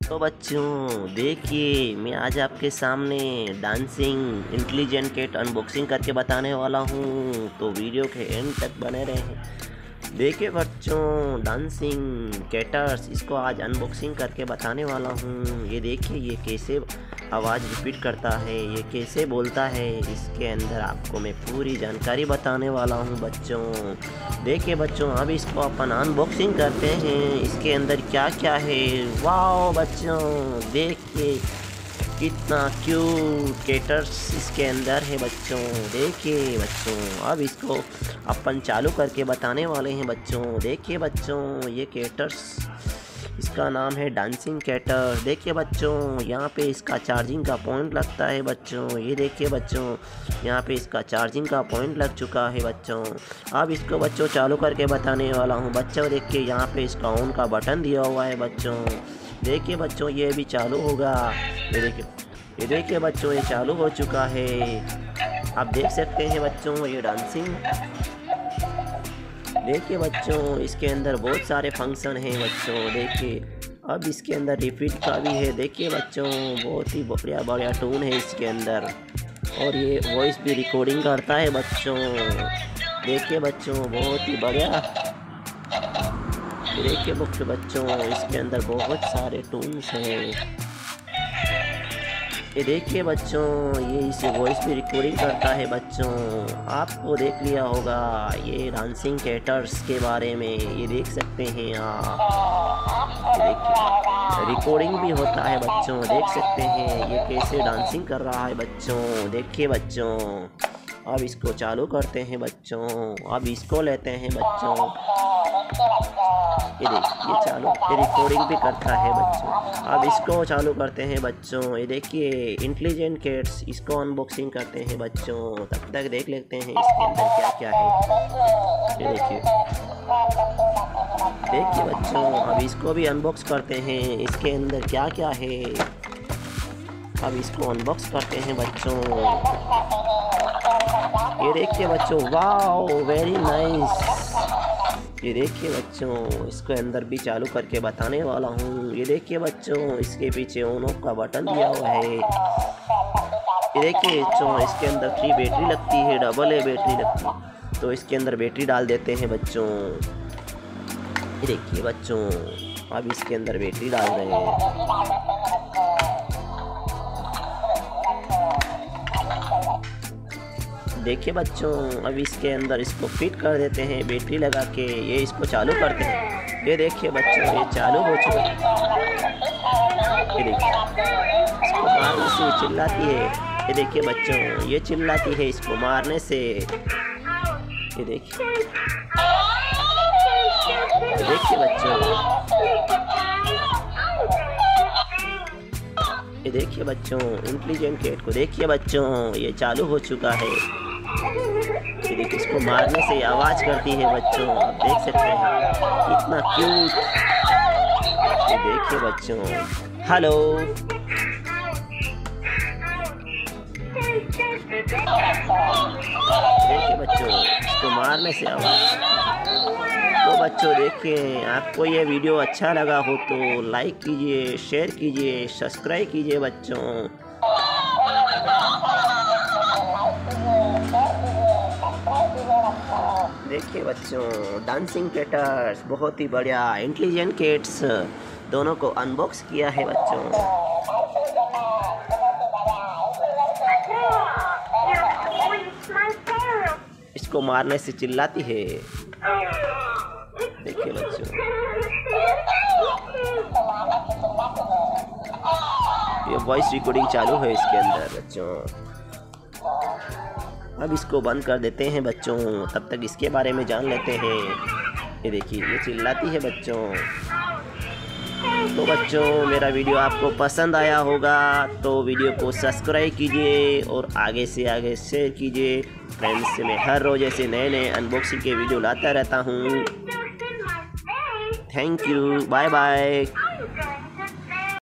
तो बच्चों देखिए, मैं आज आपके सामने डांसिंग इंटेलिजेंट कैट अनबॉक्सिंग करके बताने वाला हूँ, तो वीडियो के एंड तक बने रहें। देखिए बच्चों, डांसिंग कैटर्स इसको आज अनबॉक्सिंग करके बताने वाला हूँ। ये देखिए, ये कैसे आवाज़ रिपीट करता है, ये कैसे बोलता है, इसके अंदर आपको मैं पूरी जानकारी बताने वाला हूँ बच्चों। देखिए बच्चों, अब इसको अपन अनबॉक्सिंग करते हैं, इसके अंदर क्या क्या है। वाह बच्चों, देखिए कितना क्यूट कैटर्स इसके अंदर है बच्चों। देखिए बच्चों, अब इसको अपन चालू करके बताने वाले हैं बच्चों। देखिए बच्चों, ये कैटर्स, इसका नाम है डांसिंग कैटर। देखिए बच्चों, यहाँ पे इसका चार्जिंग का पॉइंट लगता है बच्चों। ये देखिए बच्चों, यहाँ पे इसका चार्जिंग का पॉइंट लग चुका है बच्चों। अब इसको बच्चों चालू करके बताने वाला हूँ बच्चों। देखिए यहाँ पे इसका ऑन का बटन दिया हुआ है बच्चों। देखिए बच्चों, ये भी चालू होगा। ये देखिए बच्चों, ये चालू हो चुका है। आप देख सकते हैं बच्चों, ये डांसिंग। देखिए बच्चों, इसके अंदर बहुत सारे फंक्शन हैं बच्चों। देखिए, अब इसके अंदर रिपीट का भी है। देखिए बच्चों, बहुत ही बढ़िया बढ़िया टून है इसके अंदर, और ये वॉइस भी रिकॉर्डिंग करता है बच्चों। देखिए बच्चों, बहुत ही बढ़िया। देखिए बच्चों, इसके अंदर बहुत सारे टून्स हैं। ये देखिए बच्चों, ये इसे वॉइस भी रिकॉर्डिंग करता है बच्चों। आपको देख लिया होगा ये डांसिंग कैटर्स के बारे में, ये देख सकते हैं आप। देखिए, रिकॉर्डिंग भी होता है बच्चों। देख सकते हैं ये कैसे डांसिंग कर रहा है बच्चों। देखिए बच्चों, अब इसको चालू करते हैं बच्चों। अब इसको लेते हैं बच्चों। ये देखिए, ये चालू, ये रिकॉर्डिंग भी करता है बच्चों। अब इसको चालू करते हैं बच्चों। ये देखिए इंटेलिजेंट कैट्स, इसको अनबॉक्सिंग करते हैं बच्चों। तब तक देख लेते हैं इसके अंदर क्या क्या है। ये देखिए, देखिए बच्चों, अब इसको भी अनबॉक्स करते हैं, इसके अंदर क्या क्या है। अब इसको अनबॉक्स करते हैं बच्चों। ये देखिए बच्चों, वाओ वेरी नाइस। ये देखिए बच्चों, इसके अंदर भी चालू करके बताने वाला हूँ। ये देखिए बच्चों, इसके पीछे ऑन ऑफ का बटन दिया हुआ है। ये देखिए बच्चों, इसके अंदर 3 बैटरी लगती है, डबल है बैटरी लगती, तो इसके अंदर बैटरी डाल देते हैं बच्चों। ये देखिए बच्चों, अब इसके अंदर बैटरी डाल रहे हैं। देखिए बच्चों, अब इसके अंदर इसको फिट कर देते हैं बैटरी लगा के। ये इसको चालू करते हैं। ये देखिए बच्चों, ये चालू हो चुका है। ये देखिए, इसको मारने से चिल्लाती है। ये देखिए बच्चों, ये चिल्लाती है इसको मारने से। ये देखिए, देखिए बच्चों, ये देखिए बच्चों, इंटेलिजेंट कैट को देखिए बच्चों, ये चालू हो चुका है। ये देखिए, इसको मारने से आवाज़ करती है बच्चों। आप देख सकते हैं कितना क्यूट। ये देखिए बच्चों, हेलो। देखिए बच्चों, इसको मारने से आवाज़। तो बच्चों देखिए, आपको ये वीडियो अच्छा लगा हो तो लाइक कीजिए, शेयर कीजिए, सब्सक्राइब कीजिए बच्चों। देखिए बच्चों, डांसिंग कैटर्स बहुत ही बढ़िया इंटेलिजेंट कैट्स दोनों को अनबॉक्स किया है बच्चों। इसको मारने से चिल्लाती है। देखिए बच्चों, ये वॉइस रिकॉर्डिंग चालू है इसके अंदर बच्चों। अब इसको बंद कर देते हैं बच्चों, तब तक इसके बारे में जान लेते हैं। ये देखिए, ये चिल्लाती है बच्चों। तो बच्चों, मेरा वीडियो आपको पसंद आया होगा तो वीडियो को सब्सक्राइब कीजिए और आगे से आगे शेयर कीजिए। फ्रेंड्स, मैं हर रोज़ ऐसे नए नए अनबॉक्सिंग के वीडियो लाता रहता हूँ। Thank you, bye bye.